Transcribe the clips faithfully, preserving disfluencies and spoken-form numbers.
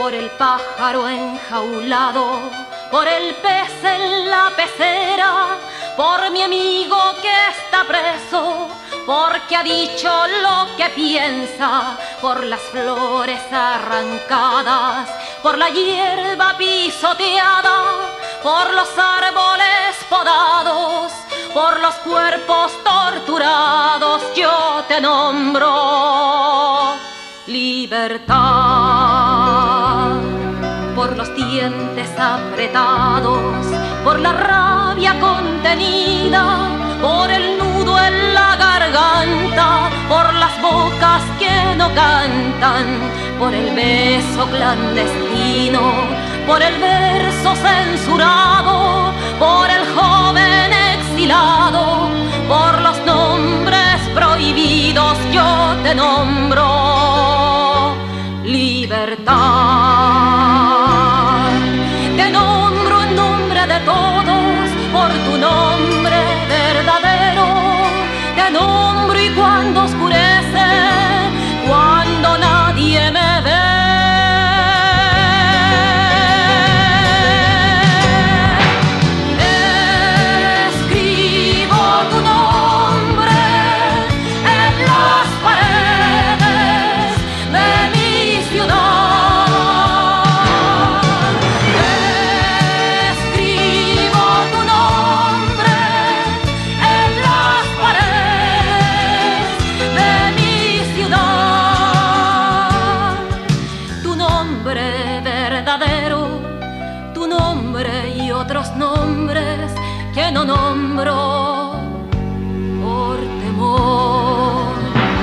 por el pájaro enjaulado, por el pez en la pecera, por mi amigo que está preso, porque ha dicho lo que piensa, por las flores arrancadas, por la hierba pisoteada, por los árboles podados, por los cuerpos torturados, yo te nombro libertad. Por los dientes apretados, por la rabia contenida, por el nudo en la garganta, por las bocas que no cantan, por el beso clandestino, por el verso censurado, por el joven exilado, por los nombres prohibidos, yo te nombro libertad. Te nombro en nombre de todos, por tu nombre verdadero. Te nombro y cuando oscurece, cuando nadie me ve, nombres que no nombro por temor.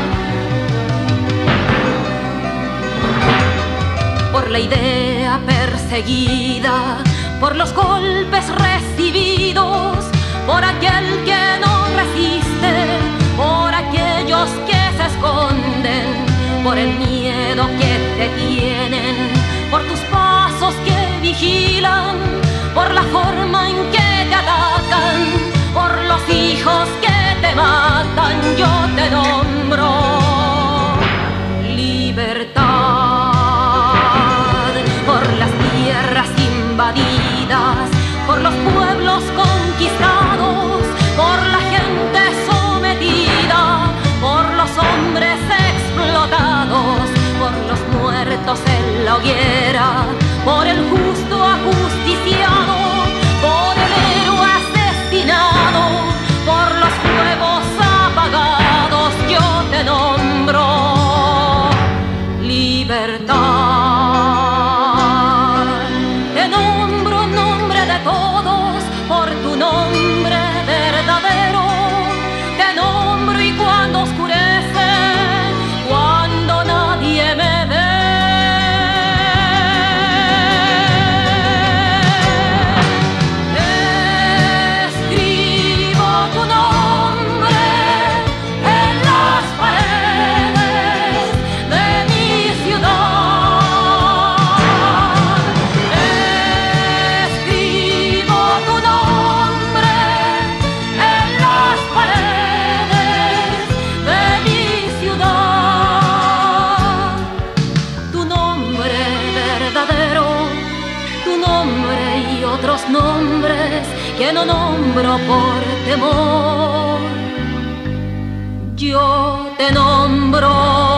Por la idea perseguida, por los golpes recibidos, por aquel que no resiste, por aquellos que se esconden, por el miedo que te tienen, por tus pasos que vigilan, por la forma en que te atacan, por los hijos que te matan, yo te nombro libertad. Por las tierras invadidas, por los pueblos conquistados, por la gente sometida, por los hombres explotados, por los muertos en la hoguera, por el justo ajusticiado, por el héroe asesinado, por los fuegos apagados, yo te nombro libertad. Te nombro en nombre de todos, por tu nombre verdadero. Te nombro y cuando oscurece, cuando nadie me ve, nombres que no nombro por temor, yo te nombro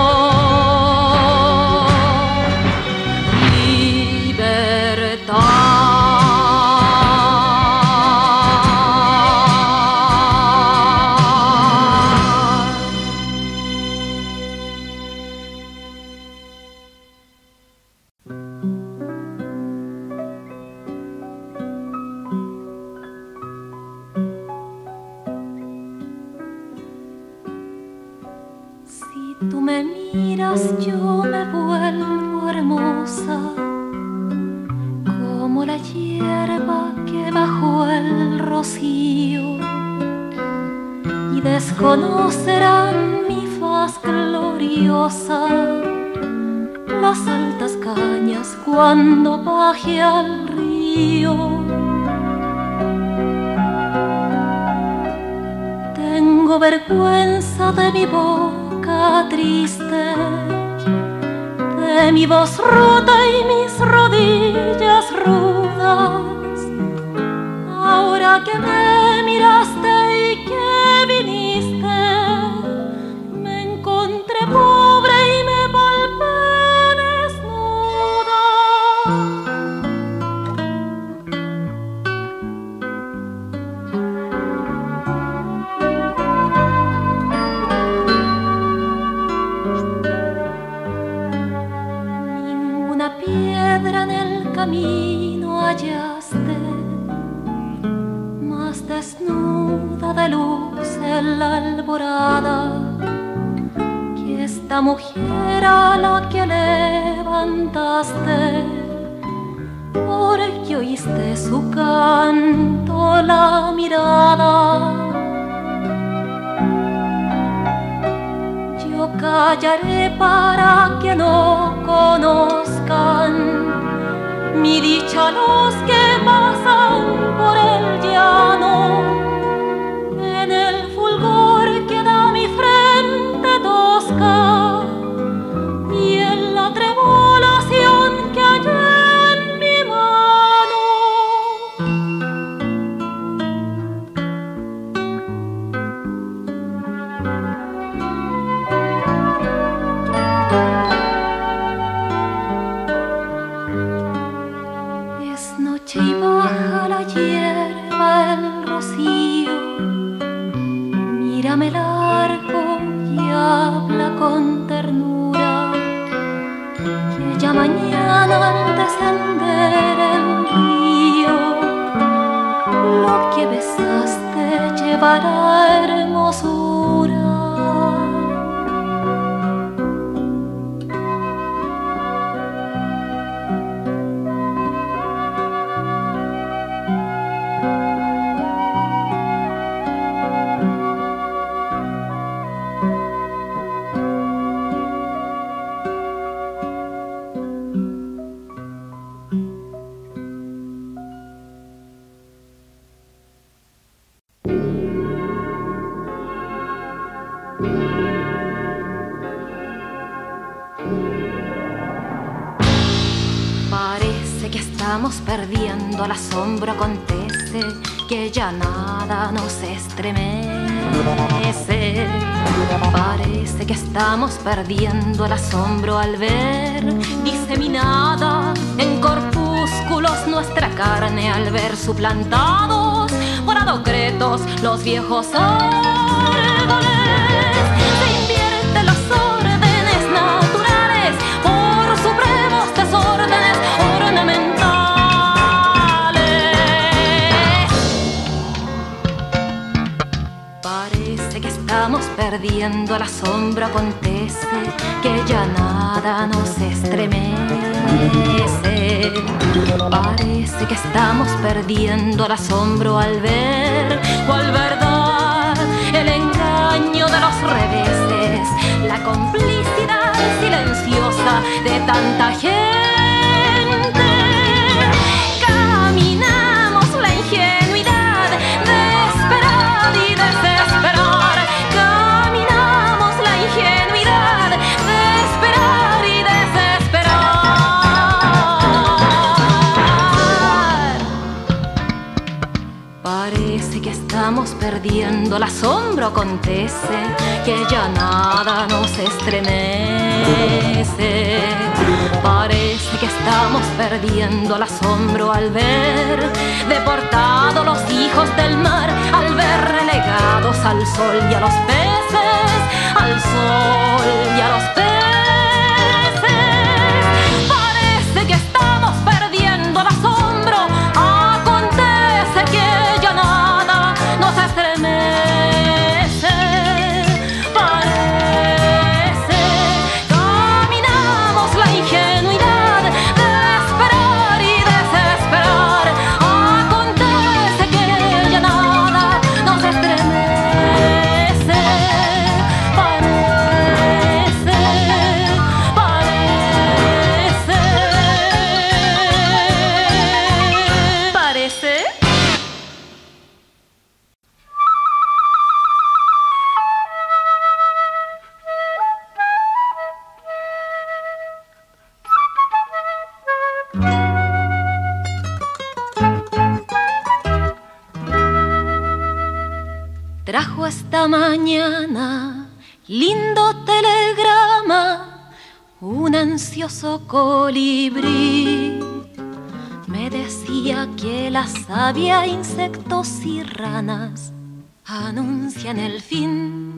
yo me vuelvo hermosa, como la hierba que bajo el rocío, y desconocerán mi faz gloriosa las altas cañas cuando baje al río. Tengo vergüenza de mi boca triste, de mi voz rota y mis rodillas rudas. Ahora que me miraste y que viniste, me encontré pobre y me palpé desnuda. Ninguna piedra en el camino hallaste, más desnuda de luz en la alborada que esta mujer a la que levantaste, porque oíste su canto, la mirada. Yo callaré para que no conozcan mi dicha los que pasan por el llano, en el fulgor que da mi frente tosca y en la tremolación que hay en mi mano. Es noche y baja la hierba, el rocío. Mírame largo y habla con ternura, que ya mañana al descender el río, lo que besaste llevará hermosura. Parece que estamos perdiendo, el asombro acontece, que ya nada nos estremece. Parece que estamos perdiendo el asombro al ver diseminada en corpúsculos nuestra carne, al ver suplantados por adocretos los viejos árboles. Se invierten los órdenes naturales por supremos desórdenes ornamentales. Parece que estamos perdiendo, el asombro acontece, que ya nada nos estremece. Parece que estamos perdiendo el asombro al ver cual verdad el engaño de los reveses, la complicidad silenciosa de tanta gente. Caminamos la ingenuidad de esperar y desesperar. Caminamos la ingenuidad de esperar y desesperar. Parece que estamos perdiendo, el asombro acontece, que ya nada nos estremece. Parece que estamos perdiendo el asombro al ver deportados los hijos del mar, al ver relegados al sol y a los peces, al sol y a los peces. Parece que estamos perdiendo el asombro, acontece que ya nada nos estremece. Parece, caminamos la ingenuidad de esperar y desesperar. Acontece que ya nada nos estremece. Parece Trajo esta mañana lindo telegrama un ansioso colibrí. Me decía que la savia, insectos y ranas anuncian el fin.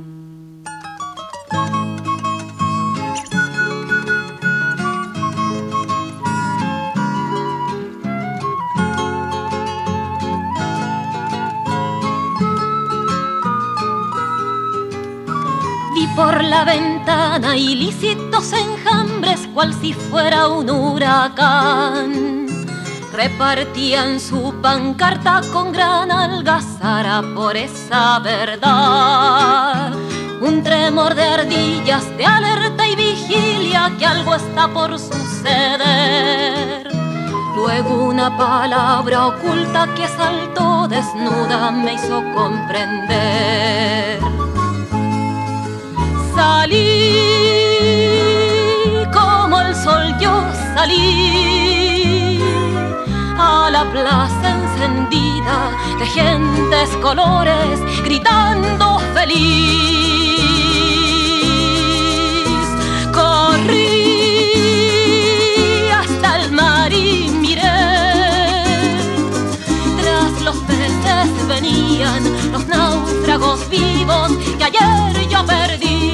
Vi por la ventana ilícitos enjambres, cual si fuera un huracán. Repartían su pancarta con gran algazara por esa verdad. Un tremor de ardillas de alerta y vigilia que algo está por suceder. Luego una palabra oculta que saltó desnuda me hizo comprender. Salí como el sol, yo salí a la plaza encendida de gentes colores gritando feliz. Corrí hasta el mar y miré, tras los peces venían los náufragos vivos que ayer yo perdí.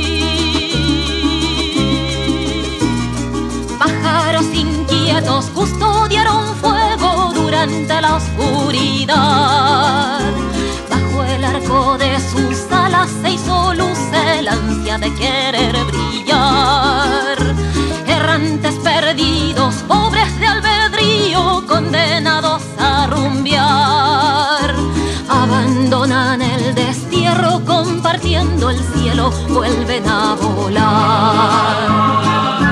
Pájaros inquietos custodiaron fuego durante la oscuridad. Bajo el arco de sus alas se hizo luz el ansia de querer brillar. Errantes perdidos, pobres de albedrío, condenados a rumbear. Abandonan el destierro compartiendo el cielo, vuelven a volar.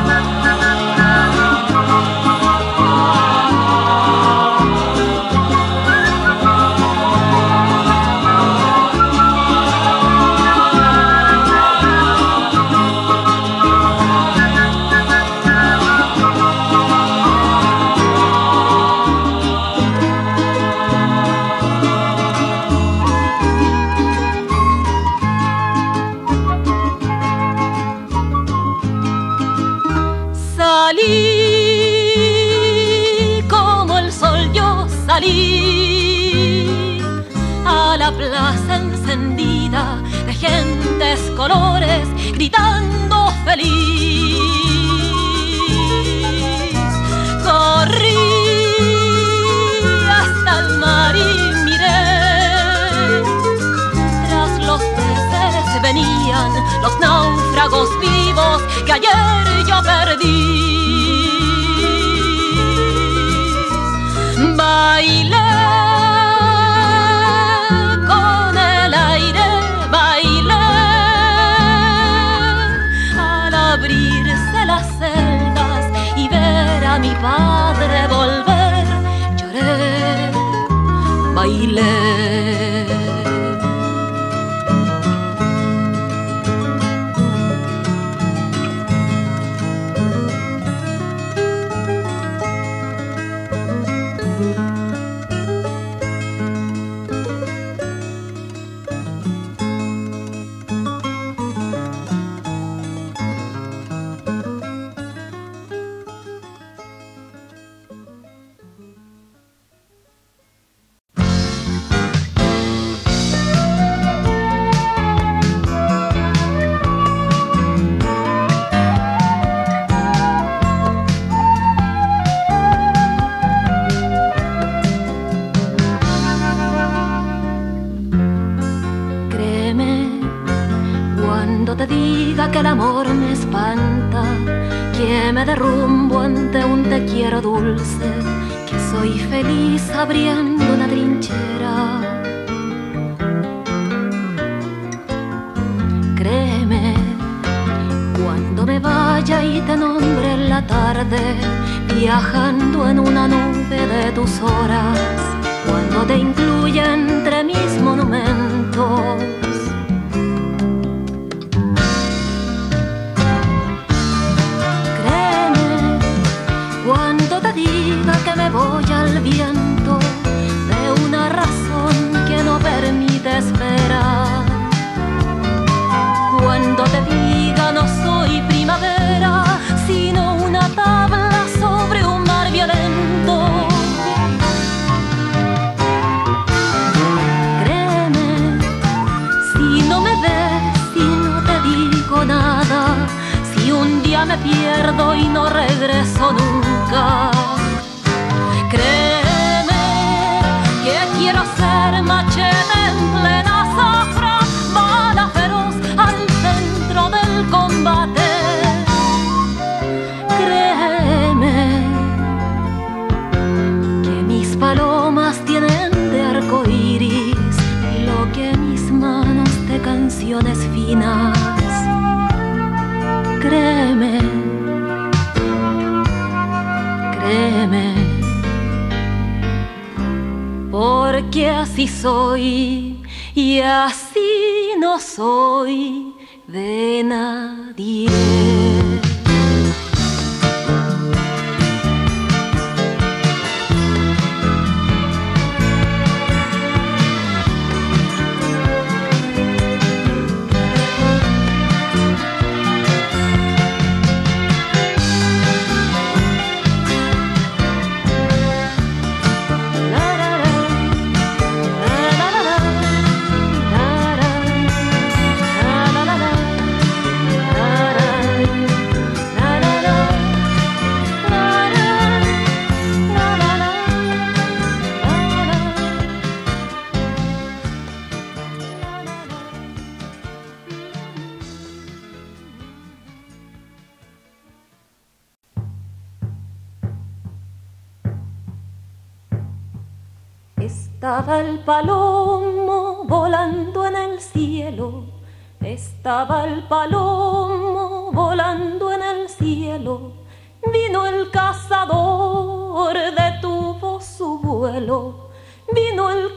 Salí como el sol, yo salí a la plaza encendida de gentes colores gritando feliz. Corrí hasta el mar y miré, tras los peces venían los náufragos vivos que ayer yo perdí. Bailé con el aire, bailé al abrirse las celdas y ver a mi padre volver. Lloré, bailé. Te diga que el amor me espanta, que me derrumbo ante un te quiero dulce, que soy feliz abriendo una trinchera. Créeme, cuando me vaya y te nombre en la tarde, viajando en una nube de tus horas, cuando te incluya entre mis monumentos. Cuando te diga pierdo y no regreso nunca. Créeme que quiero ser machete en plena zafra, bala feroz al centro del combate. Créeme que mis palomas tienen de arco iris lo que mis manos de canciones finas. Créeme, créeme, porque así soy y así no soy de nadie. Estaba el palomo volando en el cielo, estaba el palomo volando en el cielo. Vino el cazador, detuvo su vuelo. Vino el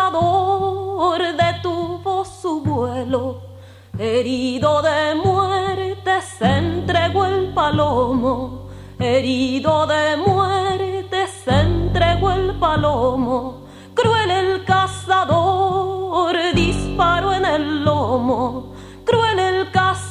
cazador, detuvo su vuelo. Herido de muerte se entregó el palomo. Herido de muerte se entregó el palomo. Cruel el cazador, disparó en el lomo. Cruel el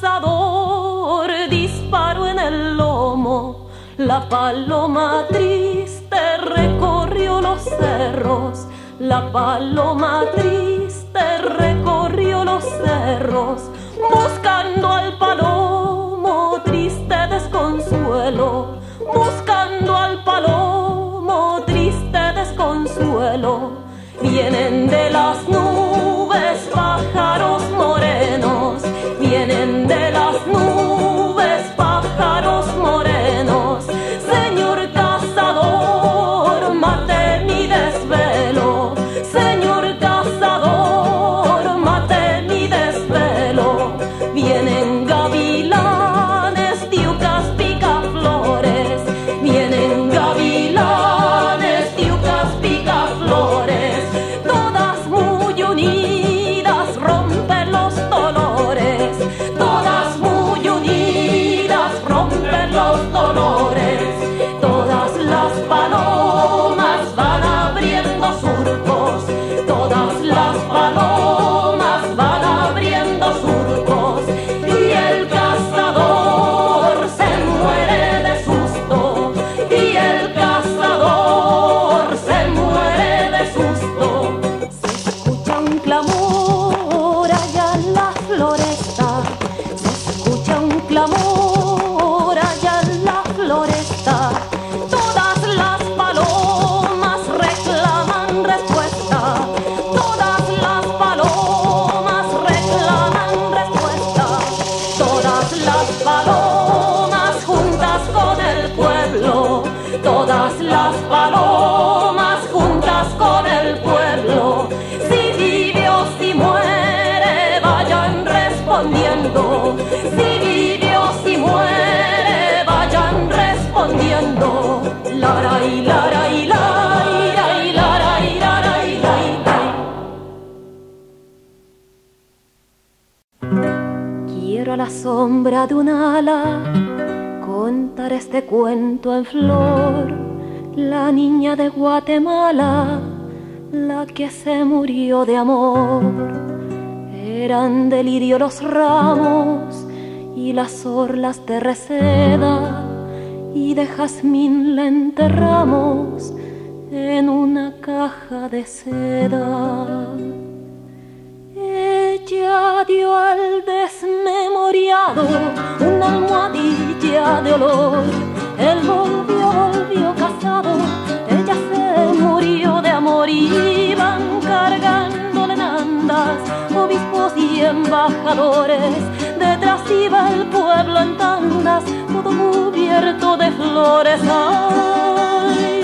cazador, disparó en el lomo. La paloma triste recorrió los cerros. La paloma triste recorrió los cerros, buscando al palomo triste desconsuelo. Buscando al palomo triste desconsuelo. Vienen de las nubes pájaros morenos, vienen de las nubes pájaros morenos. Señor cazador, mate mi desvelo. Señor cazador, mate mi desvelo. Vienen gavilanes, tiucas, picaflores. Vienen gavilanes, tiucas, picaflores. Todas muy unidas rompen los dolores. Todas muy unidas rompen los dolores. Todas las palomas van abriendo surcos. Todas las palomas van abriendo surcos. Y el cazador se muere de susto. Y el cazador se muere de susto. Se escucha un clamor allá en la floresta. Se escucha un clamor allá en la floresta. Todas las palomas reclaman respuesta. Todas las palomas reclaman respuesta. Todas las palomas juntas con el pueblo. Todas las palomas juntas con el pueblo. Si vive o si muere, vayan respondiendo. Si vive o si muere, vayan respondiendo. Lara y lara y lara y lara y lara y lara. Quiero a la sombra de un ala contar este cuento en flor. La niña de Guatemala, la que se murió de amor. Eran de lirio los ramos y las orlas de reseda, y de jazmín la enterramos en una caja de seda. Ella dio al desmemoriado una almohadilla huella de olor. Él volvió, volvió casado, ella se murió de amor. Iban cargándole en andas obispos y embajadores, detrás iba el pueblo en tandas, todo cubierto de flores. Ay.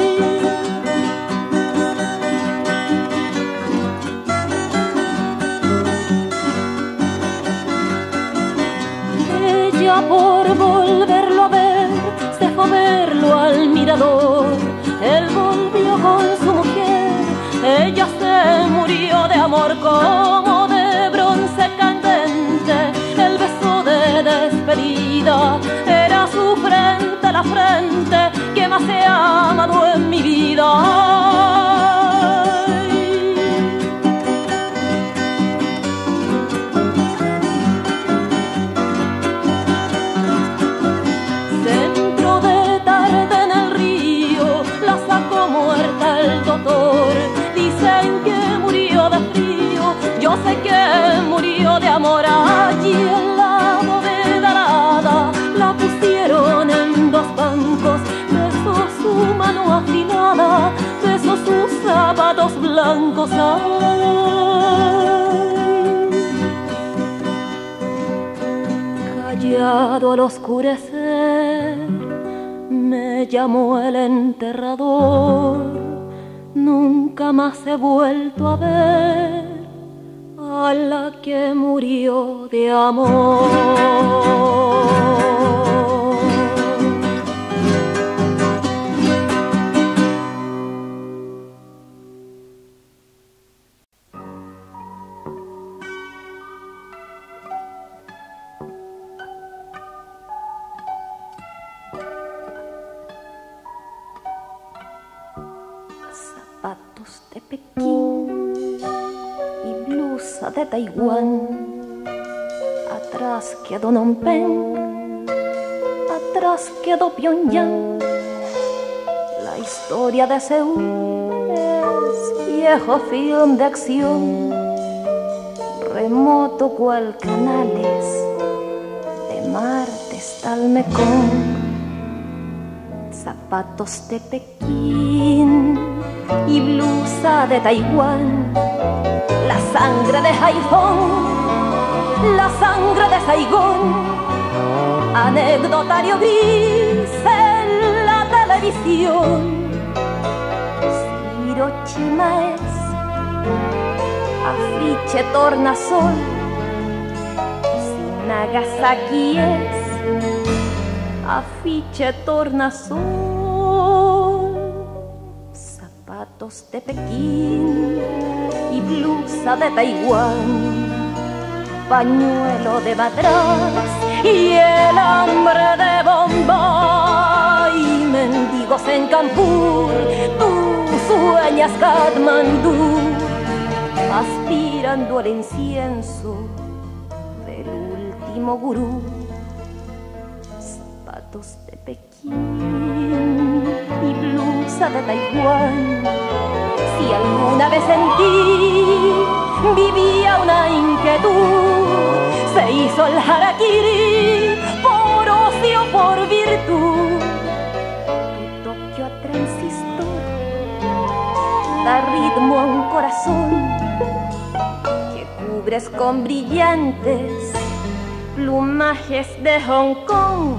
Ella por volverlo a ver se fue a verlo al mirador. Él volvió con su mujer, ella se murió de amor. Como de bronce candente el beso de despedida, era su frente la frente que más he amado en mi vida. Centro de tarde en el río la sacó muerta el doctor. Dicen que murió de frío, yo sé que murió de amor. Allí en la bóveda arada la pusieron en dos bancos, besó su mano afilada, besó sus zapatos blancos. Ay. Callado al oscurecer me llamó el enterrador. Nunca más he vuelto a ver a la que murió de amor. Zapatos de Pekín y blusa de Taiwán. Atrás quedó Phnom Penh, atrás quedó Pyongyang. La historia de Seúl es viejo film de acción, remoto cual canales de Marte hasta el Mekong. Zapatos de Pekín y blusa de Taiwán, la sangre de Haiphong, la sangre de Saigón, anecdotario gris en la televisión. Si Hiroshima es afiche tornasol, si Nagasaki es afiche tornasol. Zapatos de Pekín y blusa de Taiwán, pañuelo de Madrás y el hambre de Bombay. Mendigos en Kanpur, tú sueñas Katmandú, aspirando al incienso del último gurú. Zapatos de Pekín y blusa de Taiwán. Si alguna vez en ti vivía una inquietud, se hizo el harakiri por ocio, por virtud. Tu Tokio a transistor da ritmo a un corazón que cubres con brillantes plumajes de Hong Kong.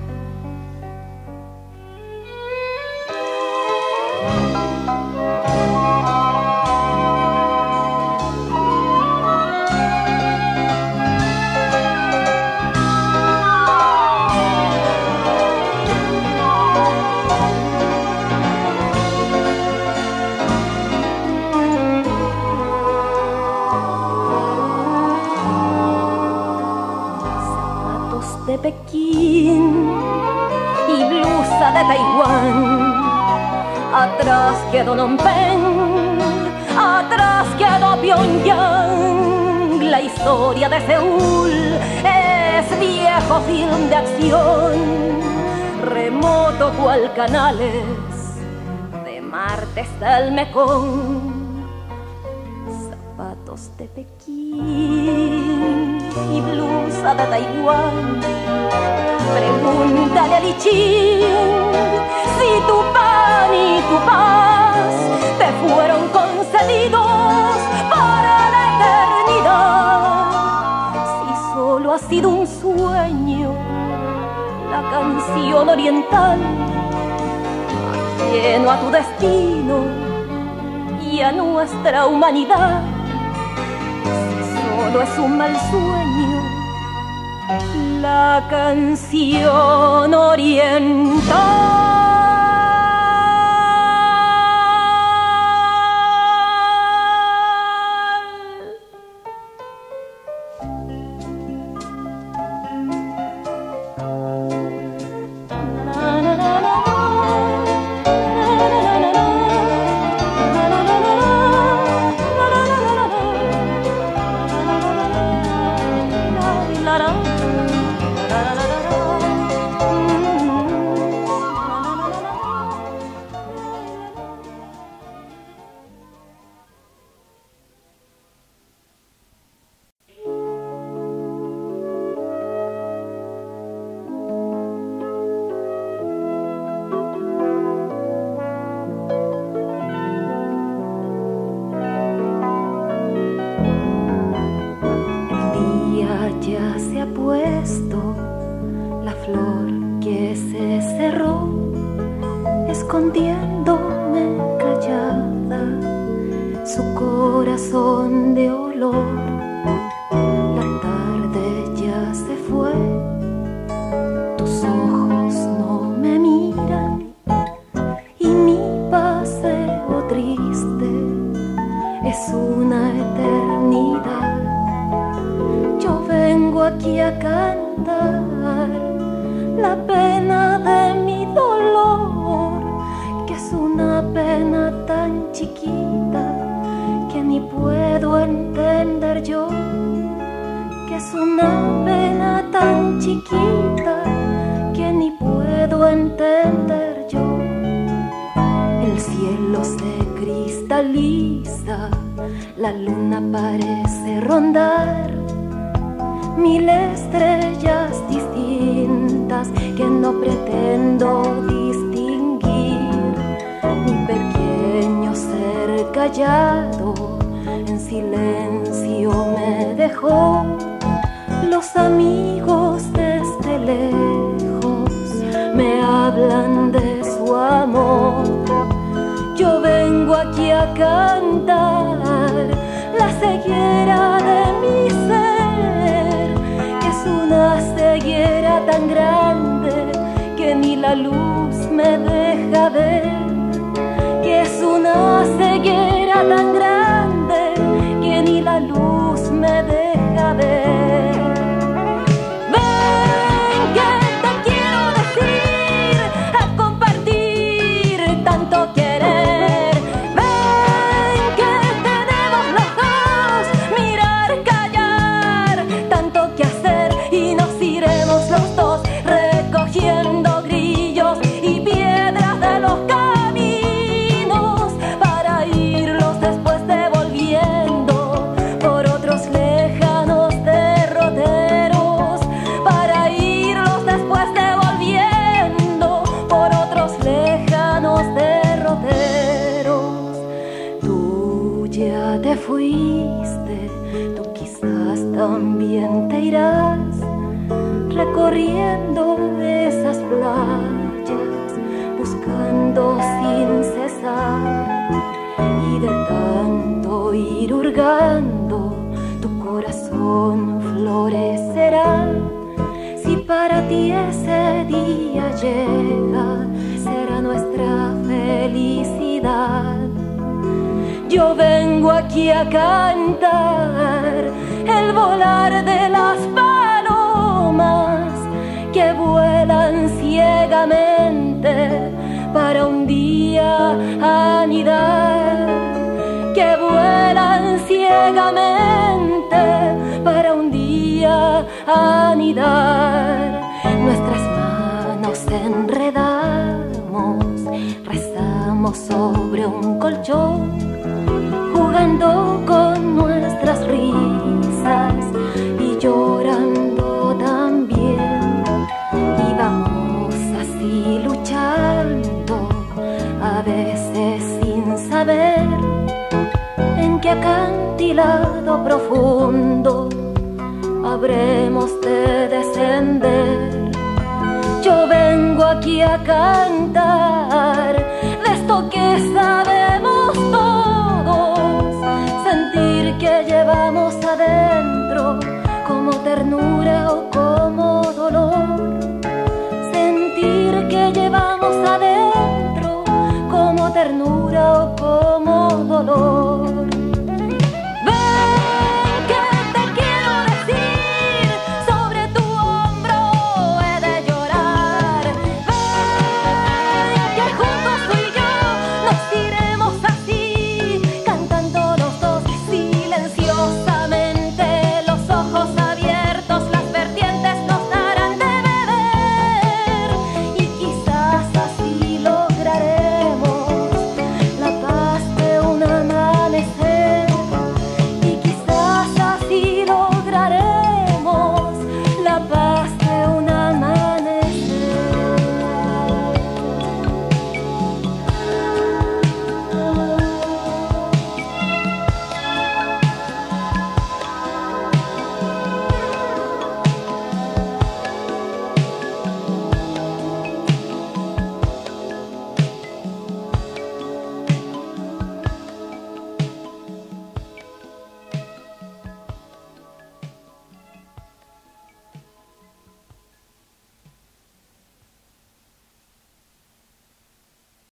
De Pekín y blusa de Taiwán, atrás quedó Phnom Penh, atrás quedó Pyongyang. La historia de Seúl es viejo film de acción, remoto cual canales de Marte hasta el Mekong. Zapatos de Pekín y blusa de Taiwán. Pregúntale a Lichín si tu pan y tu paz te fueron concedidos para la eternidad. Si solo ha sido un sueño la canción oriental, ajeno a tu destino y a nuestra humanidad. Si solo es un mal sueño la canción oriental. La flor que se cerró, escondiéndome callada su corazón de olor. La tarde ya se fue, tus ojos no me miran y mi paseo triste es una eternidad. Yo vengo aquí a cantar la pena de mi dolor, que es una pena tan chiquita que ni puedo entender yo, que es una pena tan chiquita que ni puedo entender yo. El cielo se cristaliza, la luna parece rondar mil estrellas distintas que no pretendo distinguir. Mi pequeño ser callado en silencio me dejó. Los amigos desde lejos me hablan de su amor. Yo vengo aquí a cantar la ceguera de mi ser, que es una ceguera tan grande que ni la luz me deja ver, que es una ceguera tan grande que ni la luz me deja ver. Ven que te quiero decir, a compartir tanto querer. Ven que tenemos los dos, mirar, callar, tanto que hacer, y nos iremos los dos recogiendo grillos y piedras de los caminos para irlos después devolviendo por otros lejanos derroteros, para irlos después devolviendo por otros lejanos derroteros. Tú ya te fuiste, tú quizás también te irás, recorriendo esas playas, buscando sin cesar, y de tanto ir hurgando, tu corazón florecerá. Si para ti ese día llega, será nuestra felicidad. Yo vengo aquí a cantar el volar de las palomas que vuelan ciegamente para un día anidar, que vuelan ciegamente para un día anidar. Nuestras manos enredamos, rezamos sobre un colchón, jugando con nuestras risas, y yo luchando, a veces sin saber en qué acantilado profundo habremos de descender. Yo vengo aquí a cantar